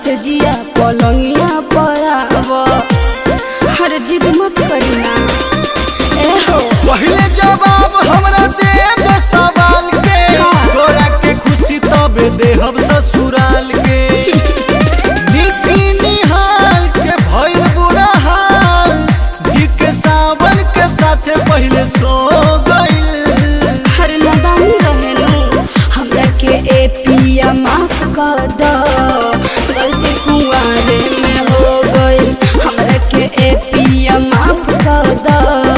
से जिया पलंगिया पयाव हर जिद मत करना ए हो। पहले जवाब हमरा दे दे सवाल के तोरा के खुशी तब देहब ससुराल के निहाल के भइल बुरा हाल जी के सावन के साथे पहले सो गइल हर नदानी रहेनु हमरा के ए पिया माफ कर द गलती कुंवारे में हो गई हमरा के ए पिया माफ कर द।